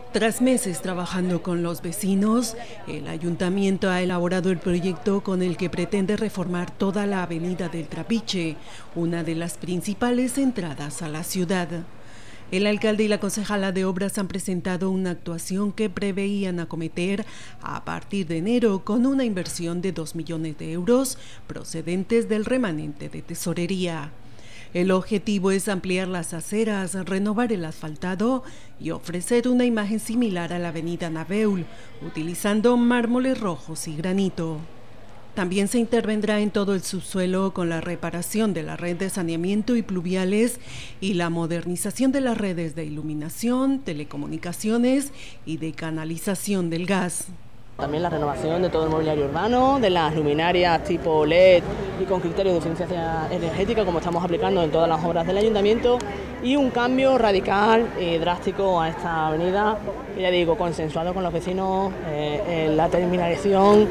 Tras meses trabajando con los vecinos, el ayuntamiento ha elaborado el proyecto con el que pretende reformar toda la avenida del Trapiche, una de las principales entradas a la ciudad. El alcalde y la concejala de obras han presentado una actuación que preveían acometer a partir de enero con una inversión de 2 millones de euros procedentes del remanente de tesorería. El objetivo es ampliar las aceras, renovar el asfaltado y ofrecer una imagen similar a la avenida Naveul, utilizando mármoles rojos y granito. También se intervendrá en todo el subsuelo con la reparación de la red de saneamiento y pluviales y la modernización de las redes de iluminación, telecomunicaciones y de canalización del gas. También la renovación de todo el mobiliario urbano, de las luminarias tipo LED y con criterios de eficiencia energética, como estamos aplicando en todas las obras del ayuntamiento, y un cambio radical y drástico a esta avenida, que ya digo, consensuado con los vecinos, la terminalización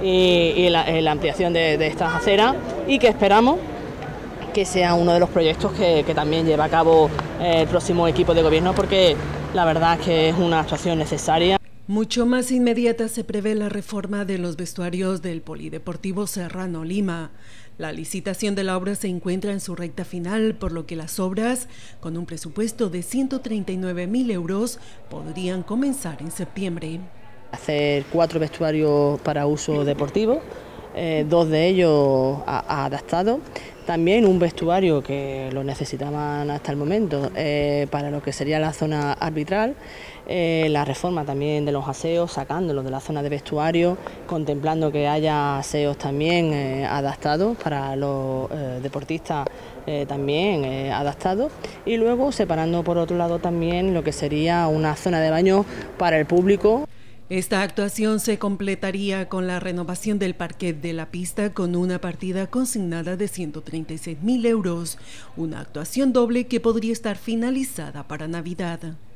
y la ampliación de estas aceras, y que esperamos que sea uno de los proyectos que también lleva a cabo el próximo equipo de gobierno, porque la verdad es que es una actuación necesaria. Mucho más inmediata se prevé la reforma de los vestuarios del Polideportivo Serrano Lima. La licitación de la obra se encuentra en su recta final, por lo que las obras, con un presupuesto de 139.000 euros, podrían comenzar en septiembre. Hacer 4 vestuarios para uso deportivo, 2 de ellos adaptados. También un vestuario que lo necesitaban hasta el momento para lo que sería la zona arbitral, la reforma también de los aseos, sacándolos de la zona de vestuario, contemplando que haya aseos también adaptados para los deportistas también adaptados, y luego separando por otro lado también lo que sería una zona de baño para el público. Esta actuación se completaría con la renovación del parquet de la pista con una partida consignada de 136.000 euros, una actuación doble que podría estar finalizada para Navidad.